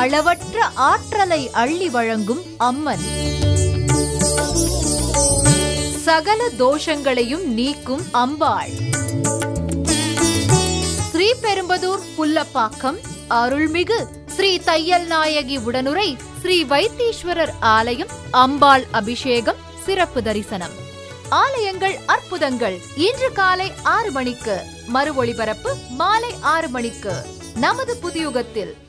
அளவற்ற ஆற்றலை அள்ளி வழங்கும் அம்மன். சகல தோஷங்களையும் நீக்கும் அம்பாள். ஸ்ரீபெரும்புதூர் புல்லப்பாக்கம் அருள்மிகு ஸ்ரீ தையல் நாயகி உடனுரை ஸ்ரீ வைத்தீஸ்வரர் ஆலயம் அம்பாள் அபிஷேகம் சிறப்பு தரிசனம். ஆலயங்கள் அற்புதங்கள் இன்று காலை 6 மணிக்கு, மறு ஒளிபரப்பு மாலை 6 மணிக்கு நமது புதியுகத்தில்.